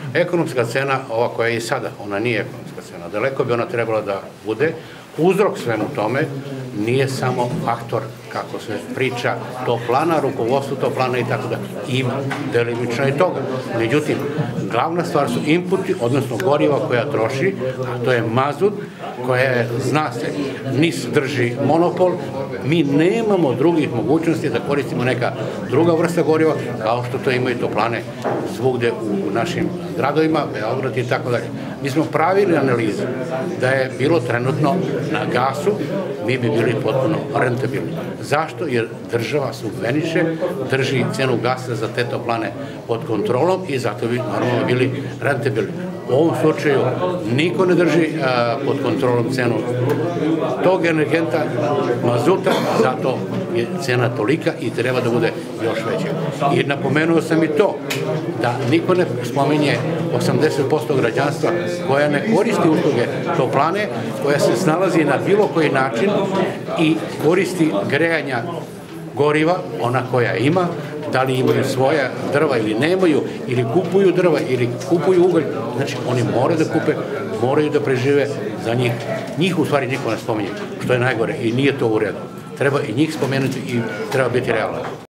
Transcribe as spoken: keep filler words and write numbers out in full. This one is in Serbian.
Ekonomska cena, ova koja je i sada, ona nije ekonomska cena. Daleko bi ona trebala da bude. Uzrok svemu tome nije samo faktor, kako se priča, tog plana, rukovodstvo tog plana i tako da ima delimično i toga. Međutim, glavna stvar su inputi, odnosno goriva koja troši, a to je mazut, koja je, zna se, N I S drži monopol, mi nemamo drugih mogućnosti da koristimo neka druga vrsta goriva, kao što to imaju toplane svugde u našim gradovima, Beograd i tako dalje. Mi smo pravili analizu da je bilo trenutno na gasu, mi bi bili potpuno rentabilni. Zašto? Jer država subveniše, drži cenu gasa za te toplane pod kontrolom i zato bi normalno bili rentabilni. U ovom slučaju niko ne drži pod kontrolom cenu tog energenta, mazuta, zato je cena tolika i treba da bude još veća. I napomenuo sam i to, da niko ne spominje osamdeset posto građanstva koja ne koristi usluge toplane, koja se snalazi na bilo koji način i koristi grejanja goriva, ona koja ima, da li imaju svoja drva ili nemaju, ili kupuju drva, ili kupuju ugalj, znači oni moraju da kupe, moraju da prežive za njih. Njih u stvari niko ne spominje, što je najgore i nije to u redu. Treba i njih spomenuti i treba biti realan.